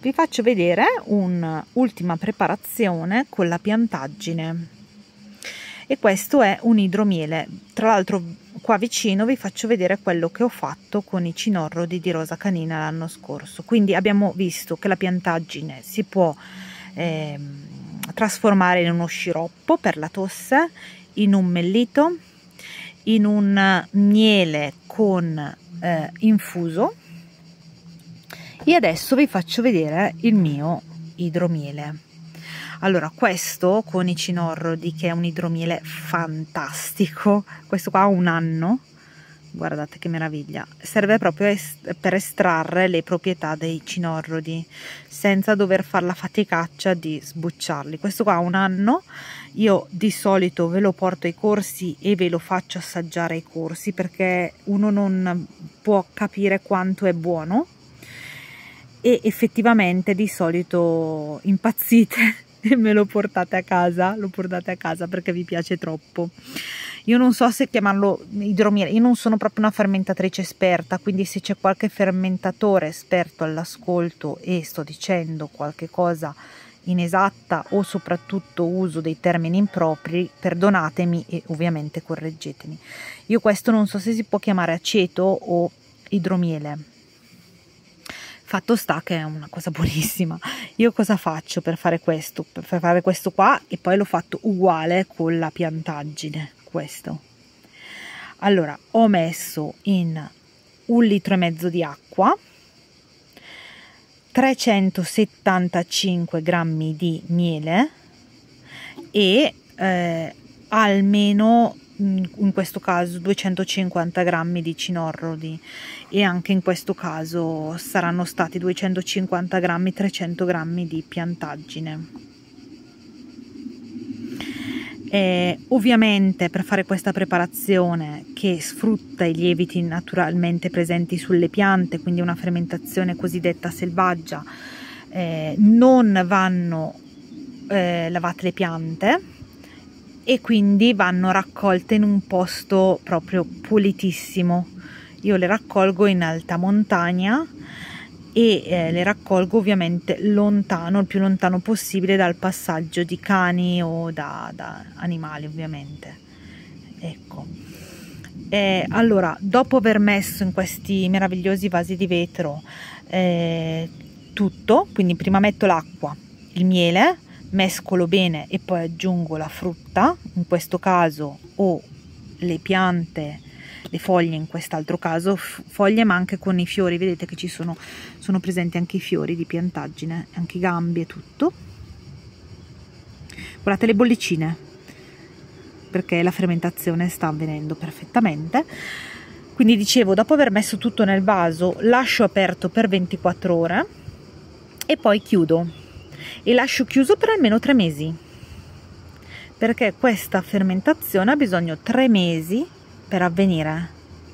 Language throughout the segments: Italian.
vi faccio vedere un'ultima preparazione con la piantaggine, e questo è un idromiele. Tra l'altro qua vicino vi faccio vedere quello che ho fatto con i cinorrodi di rosa canina l'anno scorso. Quindi abbiamo visto che la piantaggine si può trasformare in uno sciroppo per la tosse, in un mellito, in un miele con infuso. E adesso vi faccio vedere il mio idromiele. Allora, questo con i cinorrodi, che è un idromiele fantastico, questo qua ha 1 anno, guardate che meraviglia, serve proprio per estrarre le proprietà dei cinorrodi senza dover fare la faticaccia di sbucciarli. Questo qua ha 1 anno, io di solito ve lo porto ai corsi e ve lo faccio assaggiare ai corsi, perché uno non può capire quanto è buono, e effettivamente di solito impazzite e me lo portate a casa, perché vi piace troppo. Io non so se chiamarlo idromiele, io non sono proprio una fermentatrice esperta, quindi se c'è qualche fermentatore esperto all'ascolto e sto dicendo qualche cosa inesatta o soprattutto uso dei termini impropri, perdonatemi e ovviamente correggetemi. Io questo non so se si può chiamare aceto o idromiele. Fatto sta che è una cosa buonissima. Io cosa faccio per fare questo? Per fare questo qua, e poi l'ho fatto uguale con la piantaggine, questo. Allora, ho messo in 1,5 litri di acqua, 375 grammi di miele e almeno in questo caso 250 grammi di cinorrodi, e anche in questo caso saranno stati 250 grammi, 300 grammi di piantaggine. Ovviamente per fare questa preparazione, che sfrutta i lieviti naturalmente presenti sulle piante, quindi una fermentazione cosiddetta selvaggia, non vanno lavate le piante, e quindi vanno raccolte in un posto proprio pulitissimo. Io le raccolgo in alta montagna e le raccolgo ovviamente lontano, il più lontano possibile dal passaggio di cani o da animali, ovviamente. Ecco. Allora, dopo aver messo in questi meravigliosi vasi di vetro tutto, quindi prima metto l'acqua, il miele, mescolo bene e poi aggiungo la frutta, in questo caso, o le piante, le foglie in quest'altro caso, foglie ma anche con i fiori, vedete che ci sono presenti anche i fiori di piantaggine, anche i gambi e tutto. Guardate le bollicine, perché la fermentazione sta avvenendo perfettamente. Quindi dicevo, dopo aver messo tutto nel vaso, lascio aperto per 24 ore e poi chiudo. E lascio chiuso per almeno 3 mesi, perché questa fermentazione ha bisogno 3 mesi per avvenire.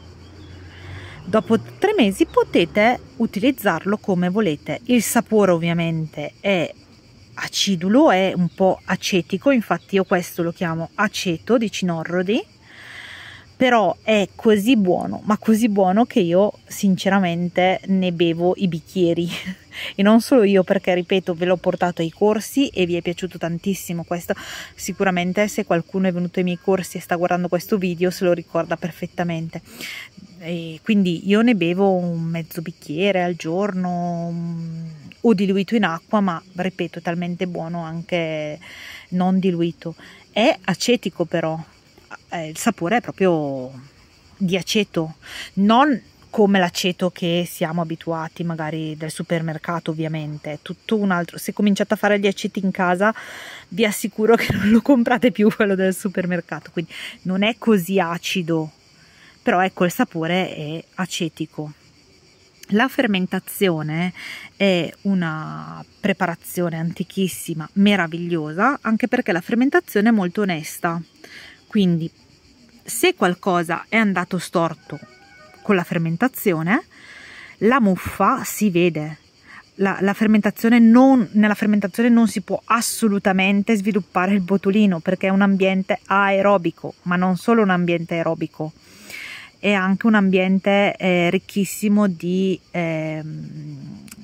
Dopo 3 mesi potete utilizzarlo come volete. Il sapore ovviamente è acidulo, è un po' acetico, infatti io questo lo chiamo aceto di cinorrodi, però è così buono, ma così buono, che io sinceramente ne bevo i bicchieri. E non solo io, perché ripeto, ve l'ho portato ai corsi e vi è piaciuto tantissimo questo. Sicuramente se qualcuno è venuto ai miei corsi e sta guardando questo video se lo ricorda perfettamente. E quindi io ne bevo un mezzo bicchiere al giorno, o diluito in acqua, ma ripeto, è talmente buono anche non diluito. È acetico, però il sapore è proprio di aceto, non come l'aceto che siamo abituati magari del supermercato, ovviamente è tutto un altro. Se cominciate a fare gli aceti in casa, vi assicuro che non lo comprate più quello del supermercato, quindi non è così acido, però ecco, il sapore è acetico. La fermentazione è una preparazione antichissima, meravigliosa, anche perché la fermentazione è molto onesta, quindi se qualcosa è andato storto con la fermentazione, la muffa si vede. Nella fermentazione non si può assolutamente sviluppare il botulino, perché è un ambiente aerobico, ma non solo un ambiente aerobico, è anche un ambiente ricchissimo di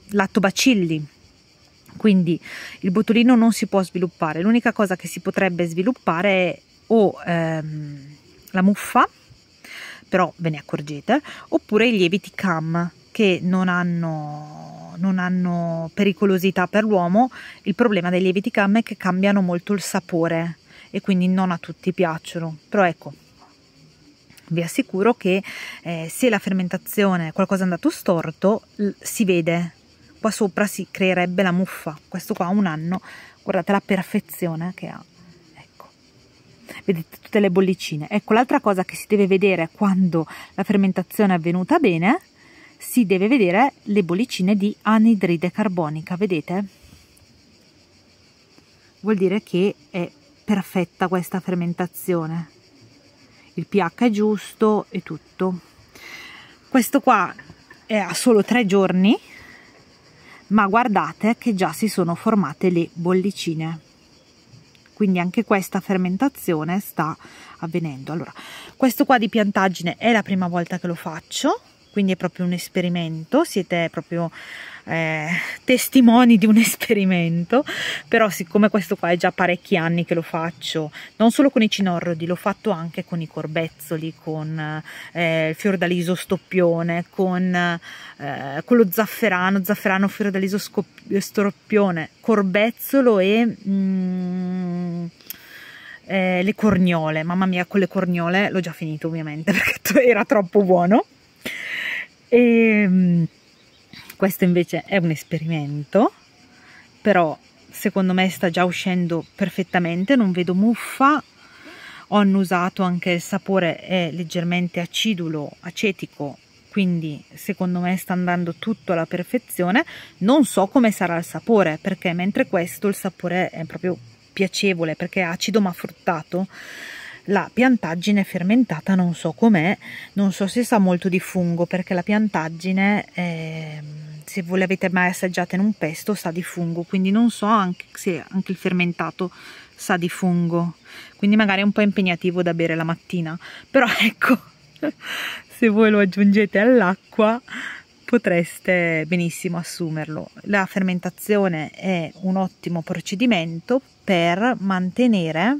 lattobacilli, quindi il botulino non si può sviluppare. L'unica cosa che si potrebbe sviluppare è o la muffa, però ve ne accorgete, oppure i lieviti CAM, che non hanno pericolosità per l'uomo. Il problema dei lieviti CAM è che cambiano molto il sapore e quindi non a tutti piacciono, però ecco, vi assicuro che se la fermentazione qualcosa è andato storto, si vede, qua sopra si creerebbe la muffa. Questo qua ha 1 anno, guardate la perfezione che ha, ecco, vedete tutte le bollicine. Ecco, l'altra cosa che si deve vedere quando la fermentazione è avvenuta bene, si deve vedere le bollicine di anidride carbonica, vedete? Vuol dire che è perfetta questa fermentazione, il pH è giusto e tutto. Questo qua ha solo 3 giorni, ma guardate che già si sono formate le bollicine, quindi anche questa fermentazione sta avvenendo. Allora, questo qua di piantaggine è la prima volta che lo faccio, quindi è proprio un esperimento, siete proprio testimoni di un esperimento, però siccome questo qua è già parecchi anni che lo faccio, non solo con i cinorrodi, l'ho fatto anche con i corbezzoli, con il fiordaliso stoppione, con lo zafferano, fiordaliso stoppione, corbezzolo e le corniole. Mamma mia, con le corniole l'ho già finito ovviamente perché era troppo buono. E questo invece è un esperimento, però secondo me sta già uscendo perfettamente, non vedo muffa. Ho annusato, anche il sapore è leggermente acidulo, acetico, quindi secondo me sta andando tutto alla perfezione. Non so come sarà il sapore, perché mentre questo il sapore è proprio piacevole perché è acido ma fruttato, la piantaggine fermentata non so com'è, non so se sa molto di fungo, perché la piantaggine se voi l'avete mai assaggiata in un pesto sa di fungo, quindi non so anche se anche il fermentato sa di fungo, quindi magari è un po' impegnativo da bere la mattina, però ecco, se voi lo aggiungete all'acqua potreste benissimo assumerlo. La fermentazione è un ottimo procedimento per mantenere,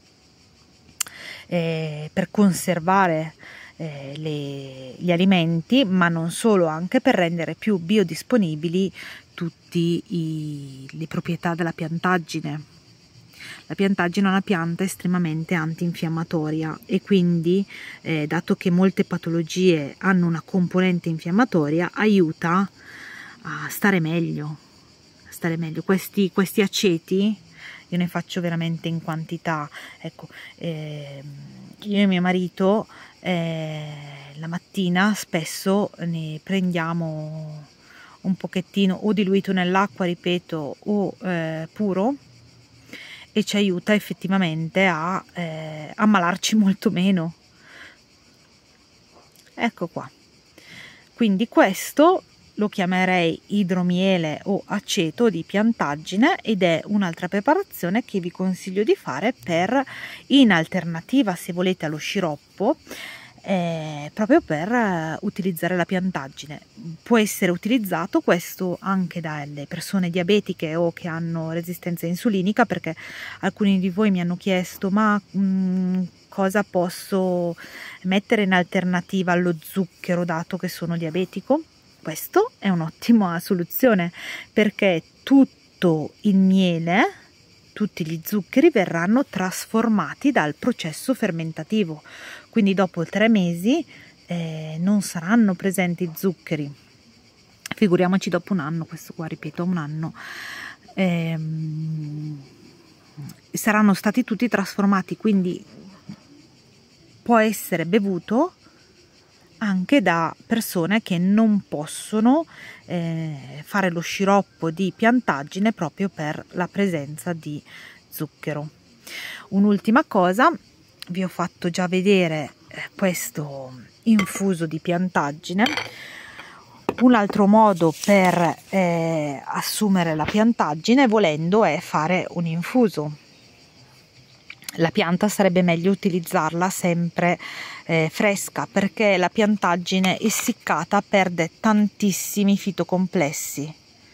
per conservare gli alimenti, ma non solo, anche per rendere più biodisponibili tutte le proprietà della piantaggine. La piantaggine è una pianta estremamente antinfiammatoria e quindi, dato che molte patologie hanno una componente infiammatoria, aiuta a stare meglio. Questi aceti io ne faccio veramente in quantità, ecco, io e mio marito la mattina spesso ne prendiamo un pochettino o diluito nell'acqua, ripeto, o puro, e ci aiuta effettivamente a ammalarci molto meno. Ecco qua, quindi questo lo chiamerei idromiele o aceto di piantaggine ed è un'altra preparazione che vi consiglio di fare in alternativa, se volete, allo sciroppo, proprio per utilizzare la piantaggine. Può essere utilizzato questo anche dalle persone diabetiche o che hanno resistenza insulinica, perché alcuni di voi mi hanno chiesto ma cosa posso mettere in alternativa allo zucchero dato che sono diabetico. Questo è un'ottima soluzione, perché tutto il miele, tutti gli zuccheri verranno trasformati dal processo fermentativo, quindi dopo 3 mesi non saranno presenti zuccheri, figuriamoci dopo 1 anno. Questo qua, ripeto, 1 anno, saranno stati tutti trasformati, quindi può essere bevuto anche da persone che non possono fare lo sciroppo di piantaggine proprio per la presenza di zucchero. Un'ultima cosa, vi ho fatto già vedere questo infuso di piantaggine. Un altro modo per assumere la piantaggine, volendo, è fare un infuso. La pianta sarebbe meglio utilizzarla sempre fresca, perché la piantaggine essiccata perde tantissimi fitocomplessi,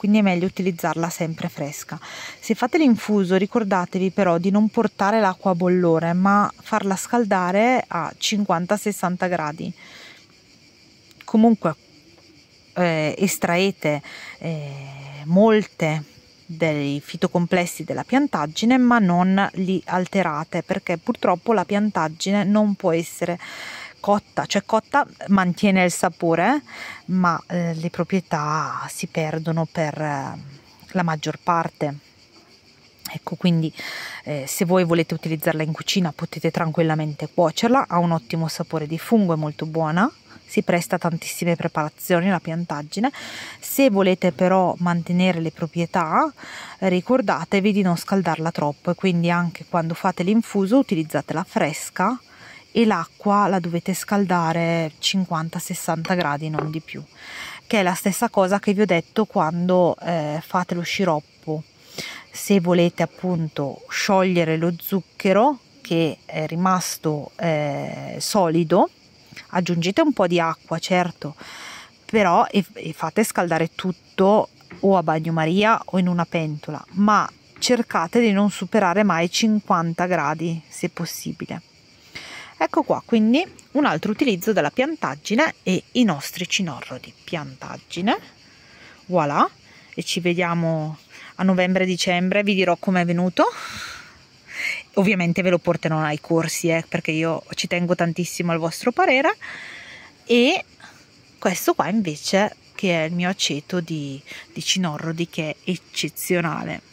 quindi è meglio utilizzarla sempre fresca. Se fate l'infuso ricordatevi però di non portare l'acqua a bollore, ma farla scaldare a 50-60 gradi. Comunque estraete molte dei fitocomplessi della piantaggine, ma non li alterate, perché purtroppo la piantaggine non può essere cotta, cioè cotta mantiene il sapore, ma le proprietà si perdono per la maggior parte. Ecco, quindi se voi volete utilizzarla in cucina potete tranquillamente cuocerla, ha un ottimo sapore di fungo, è molto buona, si presta a tantissime preparazioni la piantaggine. Se volete però mantenere le proprietà, ricordatevi di non scaldarla troppo, e quindi anche quando fate l'infuso utilizzatela fresca e l'acqua la dovete scaldare 50-60 gradi, non di più, che è la stessa cosa che vi ho detto quando fate lo sciroppo. Se volete appunto sciogliere lo zucchero che è rimasto solido, aggiungete un po' di acqua, certo, però e fate scaldare tutto o a bagnomaria o in una pentola, ma cercate di non superare mai 50 gradi se possibile. Ecco qua quindi un altro utilizzo della piantaggine e i nostri cinorro di piantaggine. Voilà, e ci vediamo a novembre-dicembre, vi dirò com'è venuto. Ovviamente ve lo porterò ai corsi, perché io ci tengo tantissimo al vostro parere. E questo qua invece che è il mio aceto di cinorrodi, che è eccezionale.